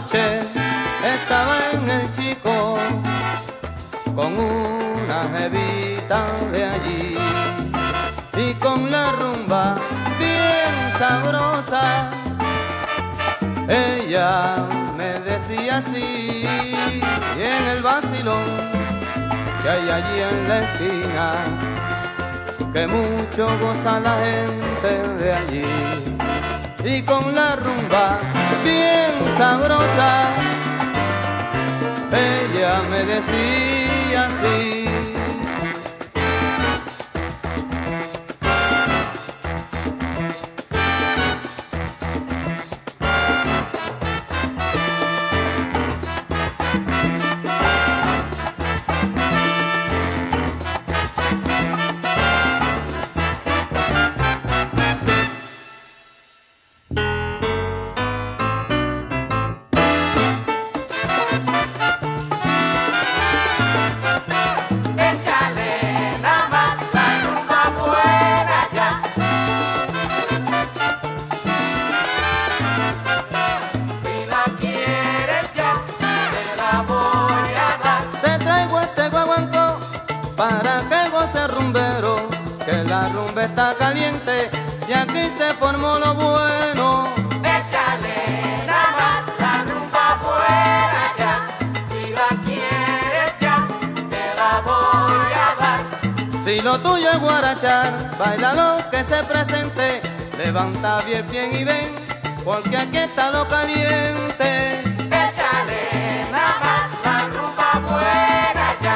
noche estaba en el Chico con una jevita de allí y con la rumba bien sabrosa. Ella me decía así, y en el vacilón que hay allí en la esquina, que mucho goza la gente de allí. Y con la rumba bien sabrosa, ella me decía así. Para que goce rumbero, que la rumba está caliente y aquí se formó lo bueno. Échale nada más la rumba buena ya, si la quieres ya, te la voy a dar. Si lo tuyo es guarachar, baila lo que se presente, levanta bien bien y ven, porque aquí está lo caliente. Échale nada más la rumba buena ya.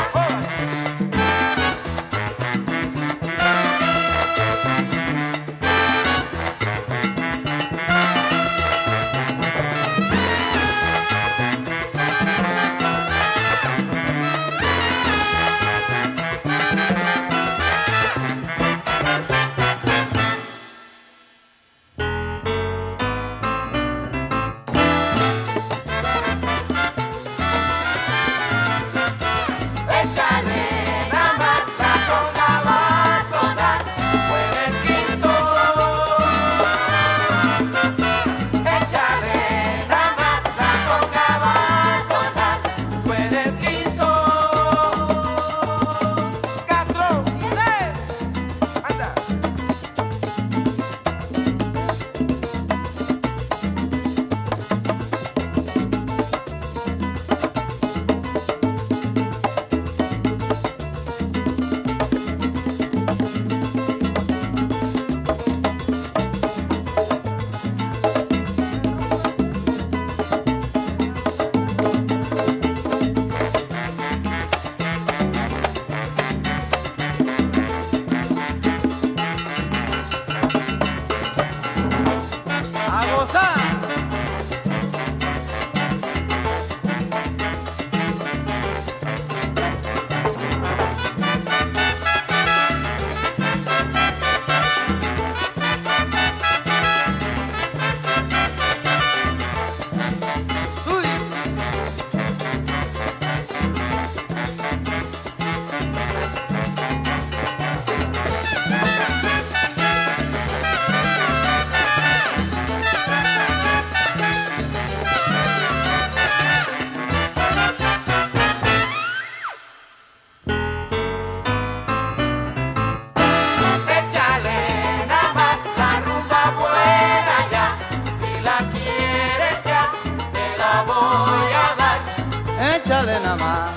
Échale nada más,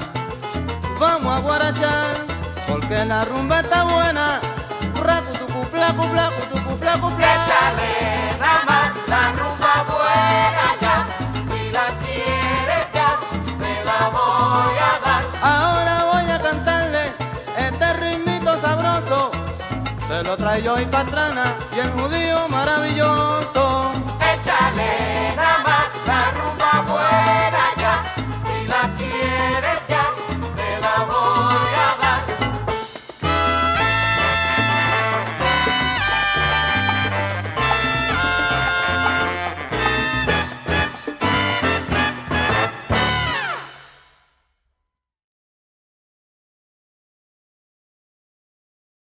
vamos a guarachar, porque la rumba está buena. Racutucu, placu, placu, tucu, placu, placu. Échale nada más la rumba buena ya, si la quieres ya, te la voy a dar. Ahora voy a cantarle este ritmito sabroso, se lo traigo y patrana y el judío maravilloso.